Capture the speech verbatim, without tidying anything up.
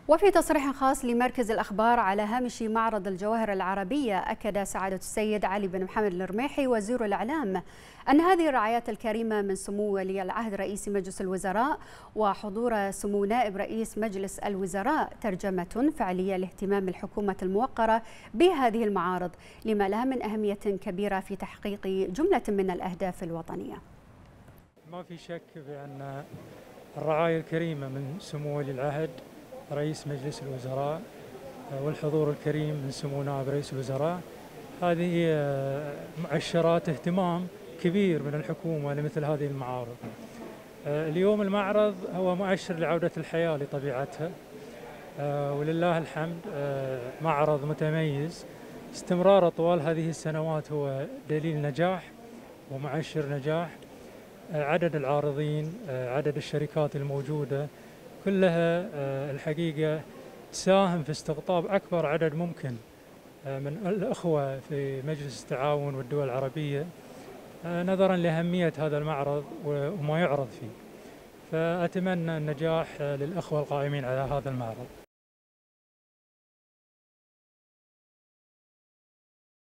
وفي تصريح خاص لمركز الأخبار على هامش معرض الجواهر العربية، أكد سعادة السيد علي بن محمد الرميحي وزير الإعلام أن هذه الرعايات الكريمة من سمو ولي العهد رئيس مجلس الوزراء وحضور سمو نائب رئيس مجلس الوزراء ترجمة فعلية لاهتمام الحكومة الموقرة بهذه المعارض، لما لها من أهمية كبيرة في تحقيق جملة من الأهداف الوطنية. ما في شك بأن الرعاية الكريمة من سمو ولي العهد رئيس مجلس الوزراء والحضور الكريم من سمو نائب رئيس الوزراء هذه مؤشرات اهتمام كبير من الحكومة لمثل هذه المعارض. اليوم المعرض هو مؤشر لعودة الحياة لطبيعتها، ولله الحمد معرض متميز. استمراره طوال هذه السنوات هو دليل نجاح ومؤشر نجاح. عدد العارضين، عدد الشركات الموجودة كلها الحقيقة تساهم في استقطاب أكبر عدد ممكن من الأخوة في مجلس التعاون والدول العربية نظرا لأهمية هذا المعرض وما يعرض فيه. فأتمنى النجاح للأخوة القائمين على هذا المعرض.